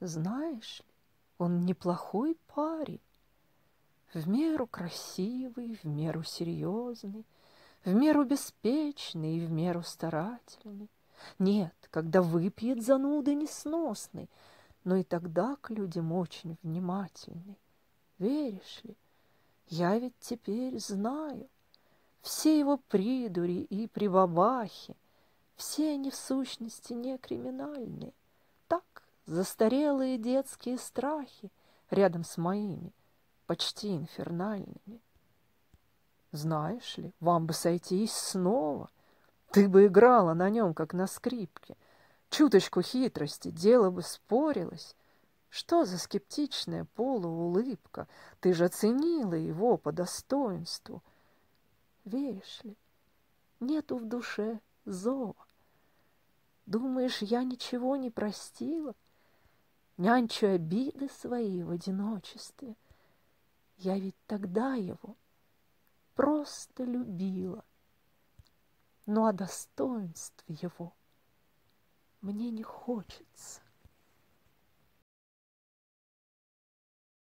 Знаешь ли, он неплохой парень, в меру красивый, в меру серьезный, в меру беспечный и в меру старательный. Нет, когда выпьет, зануда несносный, но и тогда к людям очень внимательный. Веришь ли, я ведь теперь знаю все его придури и прибабахи, все они в сущности не криминальные. Так, застарелые детские страхи рядом с моими, почти инфернальными. Знаешь ли, вам бы сойтись снова. Ты бы играла на нем, как на скрипке. Чуточку хитрости, дело бы спорилось. Что за скептичная полуулыбка? Ты же оценила его по достоинству. Веришь ли, нету в душе зова. Думаешь, я ничего не простила? Нянчу обиды свои в одиночестве. Я ведь тогда его просто любила. Ну, а достоинств его мне не хочется